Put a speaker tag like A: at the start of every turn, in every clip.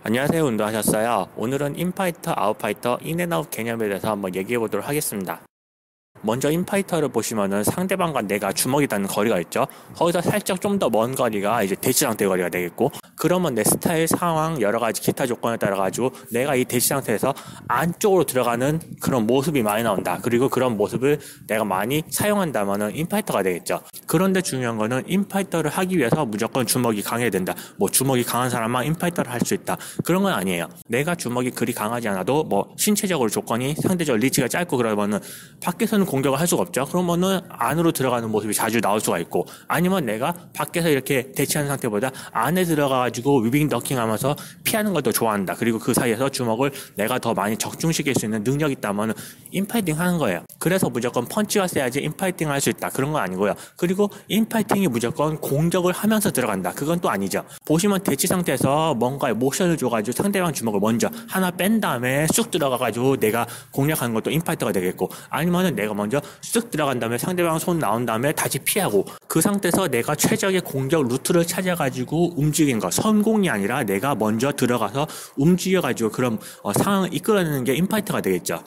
A: 안녕하세요. 운동하셨어요? 오늘은 인파이터, 아웃파이터, 인앤아웃 개념에 대해서 한번 얘기해 보도록 하겠습니다. 먼저 인파이터를 보시면은 상대방과 내가 주먹이 닿는 거리가 있죠. 거기서 살짝 좀 더 먼 거리가 이제 대치 상태 거리가 되겠고, 그러면 내 스타일, 상황, 여러 가지 기타 조건에 따라 가지고 내가 이 대치 상태에서 안쪽으로 들어가는 그런 모습이 많이 나온다. 그리고 그런 모습을 내가 많이 사용한다면은 인파이터가 되겠죠. 그런데 중요한 거는 인파이터를 하기 위해서 무조건 주먹이 강해야 된다. 뭐 주먹이 강한 사람만 인파이터를 할 수 있다. 그런 건 아니에요. 내가 주먹이 그리 강하지 않아도 뭐 신체적으로 조건이 상대적으로 리치가 짧고 그러면은 밖에서는 공격을 할 수가 없죠. 그러면은 안으로 들어가는 모습이 자주 나올 수가 있고, 아니면 내가 밖에서 이렇게 대치하는 상태보다 안에 들어가가지고 위빙 더킹 하면서 피하는 걸 더 좋아한다. 그리고 그 사이에서 주먹을 내가 더 많이 적중시킬 수 있는 능력이 있다면 인파이팅 하는 거예요. 그래서 무조건 펀치가 세야지 인파이팅 할 수 있다. 그런 건 아니고요. 그리고 인파이팅이 무조건 공격을 하면서 들어간다. 그건 또 아니죠. 보시면 대치 상태에서 뭔가 모션을 줘가지고 상대방 주먹을 먼저 하나 뺀 다음에 쑥 들어가가지고 내가 공략하는 것도 인파이터가 되겠고, 아니면은 내가 먼저 쑥 들어간 다음에 상대방 손 나온 다음에 다시 피하고, 그 상태에서 내가 최적의 공격 루트를 찾아가지고 움직이는 거, 성공이 아니라 내가 먼저 들어가서 움직여가지고 그런 상황을 이끌어내는 게 인파이터가 되겠죠.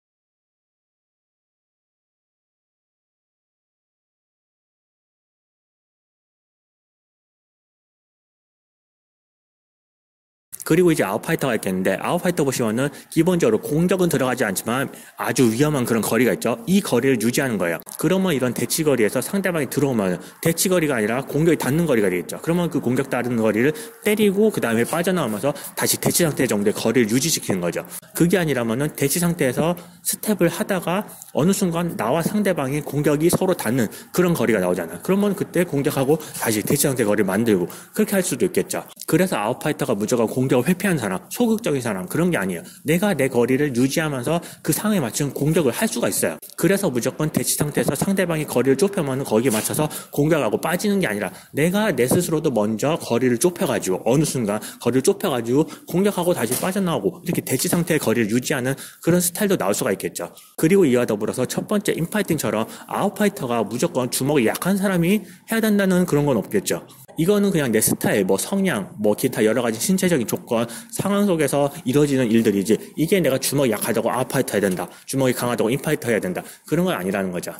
A: 그리고 이제 아웃파이터가 있겠는데, 아웃파이터 보시면은 기본적으로 공격은 들어가지 않지만 아주 위험한 그런 거리가 있죠. 이 거리를 유지하는 거예요. 그러면 이런 대치거리에서 상대방이 들어오면 대치거리가 아니라 공격이 닿는 거리가 되겠죠. 그러면 그 공격 닿는 거리를 때리고 그 다음에 빠져나오면서 다시 대치 상태 정도의 거리를 유지시키는 거죠. 그게 아니라면은 대치 상태에서 스텝을 하다가 어느 순간 나와 상대방이 공격이 서로 닿는 그런 거리가 나오잖아요. 그러면 그때 공격하고 다시 대치 상태 거리를 만들고 그렇게 할 수도 있겠죠. 그래서 아웃파이터가 무조건 공격을 회피한 사람, 소극적인 사람, 그런 게 아니에요. 내가 내 거리를 유지하면서 그 상황에 맞춘 공격을 할 수가 있어요. 그래서 무조건 대치 상태에서 상대방이 거리를 좁혀면 거기에 맞춰서 공격하고 빠지는 게 아니라 내가 내 스스로도 먼저 거리를 좁혀가지고 어느 순간 거리를 좁혀가지고 공격하고 다시 빠져나오고 이렇게 대치 상태의 거리를 유지하는 그런 스타일도 나올 수가 있겠죠. 그리고 이와 더불어서 첫 번째 인파이팅처럼 아웃파이터가 무조건 주먹이 약한 사람이 해야 된다는 그런 건 없겠죠. 이거는 그냥 내 스타일, 뭐 성향, 뭐 기타 여러 가지 신체적인 조건, 상황 속에서 이루어지는 일들이지, 이게 내가 주먹이 약하다고 아웃파이터 해야 된다, 주먹이 강하다고 인파이터 해야 된다, 그런 건 아니라는 거죠.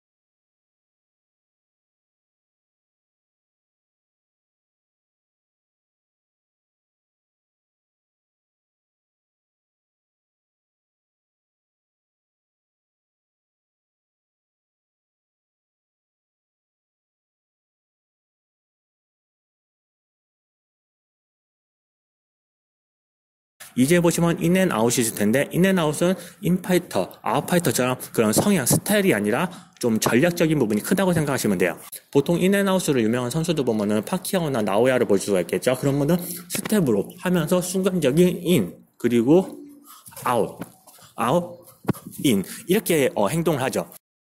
A: 이제 보시면 인앤아웃이 있을 텐데, 인앤아웃은 인파이터, 아웃파이터처럼 그런 성향, 스타일이 아니라 좀 전략적인 부분이 크다고 생각하시면 돼요. 보통 인앤아웃으로 유명한 선수들 보면은 파키아오나 나오야를 볼 수가 있겠죠. 그러면은 스텝으로 하면서 순간적인 인, 그리고 아웃, 아웃, 인, 이렇게 행동을 하죠.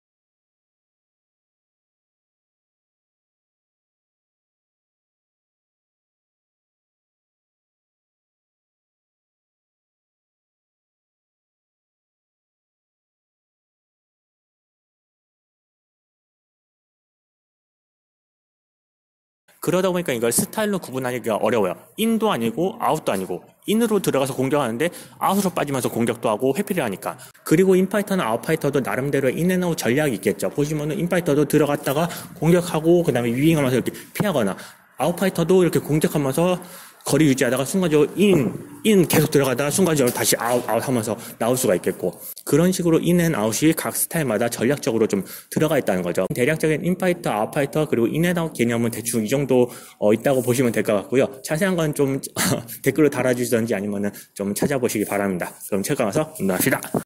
A: 그러다 보니까 이걸 스타일로 구분하기가 어려워요. 인도 아니고 아웃도 아니고, 인으로 들어가서 공격하는데 아웃으로 빠지면서 공격도 하고 회피를 하니까. 그리고 인파이터나 아웃파이터도 나름대로 인앤아웃 전략이 있겠죠. 보시면은 인파이터도 들어갔다가 공격하고 그 다음에 위빙하면서 이렇게 피하거나, 아웃파이터도 이렇게 공격하면서 거리 유지하다가 순간적으로 인 계속 들어가다가 순간적으로 다시 아웃 하면서 나올 수가 있겠고, 그런 식으로 인앤아웃이 각 스타일마다 전략적으로 좀 들어가 있다는 거죠. 대략적인 인파이터, 아웃파이터, 그리고 인앤아웃 개념은 대충 이 정도 있다고 보시면 될 것 같고요. 자세한 건 좀 댓글로 달아주시던지 아니면은 좀 찾아보시기 바랍니다. 그럼 책 가서 운동합시다.